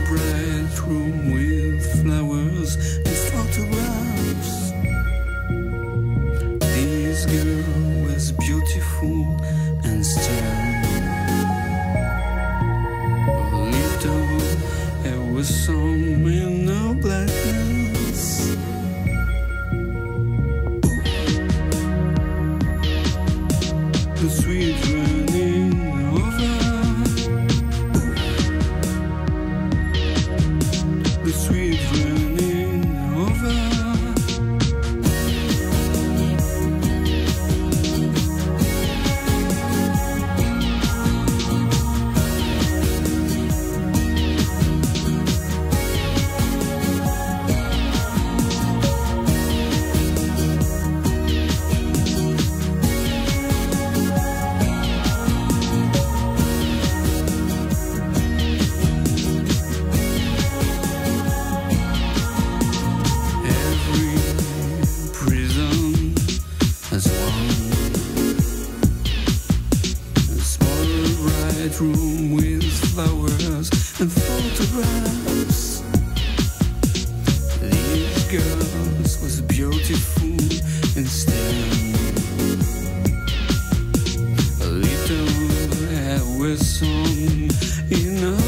bright room with flowers and photographs. This girl was beautiful and stern. A little, there was some in her blackness. The sweet running over, the sweet running over. Room with flowers and photographs. This girl was beautiful and stern. A little there was some in her